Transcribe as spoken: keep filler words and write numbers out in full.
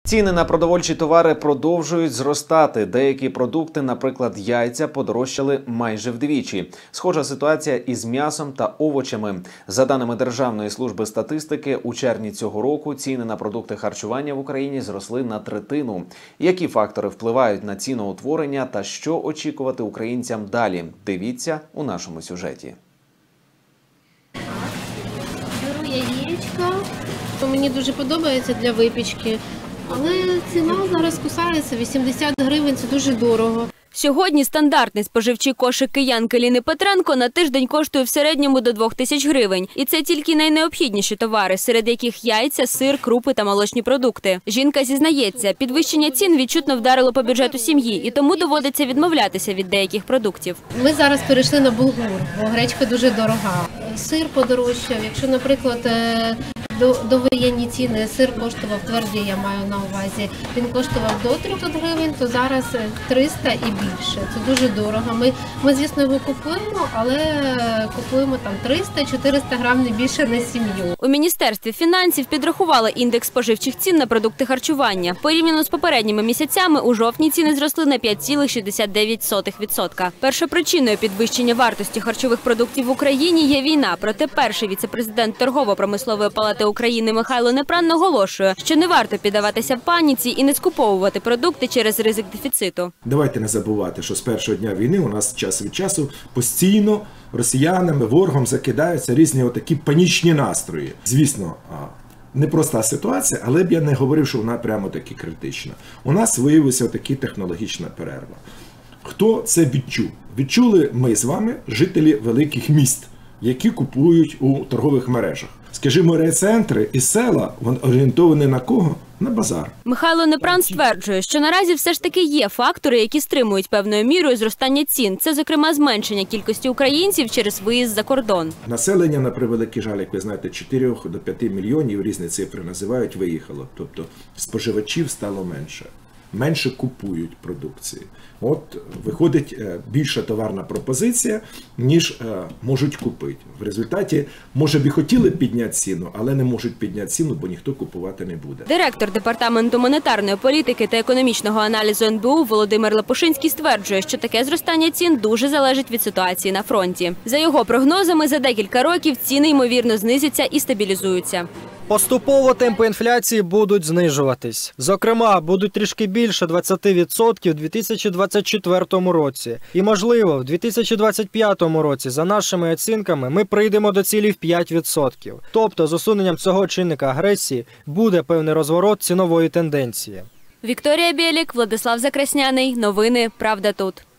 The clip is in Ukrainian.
Ціни на продовольчі товари продовжують зростати. Деякі продукти, наприклад, яйця, подорожчали майже вдвічі. Схожа ситуація із м'ясом та овочами. За даними Державної служби статистики, у червні цього року ціни на продукти харчування в Україні зросли на третину. Які фактори впливають на ціноутворення та що очікувати українцям далі? Дивіться у нашому сюжеті. Беру яєчка, то мені дуже подобається для випічки. Але ціна зараз кусається, вісімдесят гривень, це дуже дорого. Сьогодні стандартний споживчий кошик киянки Ліни Петренко на тиждень коштує в середньому до двох тисяч гривень. І це тільки найнеобхідніші товари, серед яких яйця, сир, крупи та молочні продукти. Жінка зізнається, підвищення цін відчутно вдарило по бюджету сім'ї, і тому доводиться відмовлятися від деяких продуктів. Ми зараз перейшли на булгур, бо гречка дуже дорога. Сир подорожчав, якщо, наприклад, До, довоєнні ціни сир коштував, твердий я маю на увазі, він коштував до трьохсот гривень, то зараз триста і більше. Це дуже дорого. Ми, ми звісно, його купуємо, але купуємо там триста-чотириста грам, не більше на сім'ю. У Міністерстві фінансів підрахували індекс споживчих цін на продукти харчування. Порівняно з попередніми місяцями, у жовтні ціни зросли на п'ять цілих шістдесят дев'ять сотих відсотка. Першопричиною підвищення вартості харчових продуктів в Україні є війна. Проте перший віце-президент Торгово-промислової палати України Михайло Непран наголошує, що не варто піддаватися в паніці і не скуповувати продукти через ризик дефіциту. Давайте не забувати, що з першого дня війни у нас час від часу постійно росіянами, ворогом закидаються різні отакі панічні настрої. Звісно, непроста ситуація, але б я не говорив, що вона прямо таки критична. У нас виявилася така технологічна перерва. Хто це відчув? Відчули ми з вами, жителі великих міст, які купують у торгових мережах. Скажімо, райцентри і села, вони орієнтовані на кого? На базар. Михайло Непран стверджує, що наразі все ж таки є фактори, які стримують певною мірою зростання цін. Це, зокрема, зменшення кількості українців через виїзд за кордон. Населення, на превеликий жаль, як ви знаєте, чотирьох до п'яти мільйонів, різні цифри називають, виїхало. Тобто споживачів стало менше. Менше купують продукції. От виходить більша товарна пропозиція, ніж можуть купити. В результаті, може б і хотіли підняти ціну, але не можуть підняти ціну, бо ніхто купувати не буде. Директор Департаменту монетарної політики та економічного аналізу ен бе у Володимир Лопушинський стверджує, що таке зростання цін дуже залежить від ситуації на фронті. За його прогнозами, за декілька років ціни, ймовірно, знизяться і стабілізуються. Поступово темпи інфляції будуть знижуватись. Зокрема, будуть трішки більше двадцять відсотків у дві тисячі двадцять четвертому році. І, можливо, в дві тисячі двадцять п'ятому році, за нашими оцінками, ми прийдемо до цілі в п'ять відсотків. Тобто, з усуненням цього чинника агресії буде певний розворот цінової тенденції. Вікторія Білік, Владислав Закрасняний. Новини «Правда тут».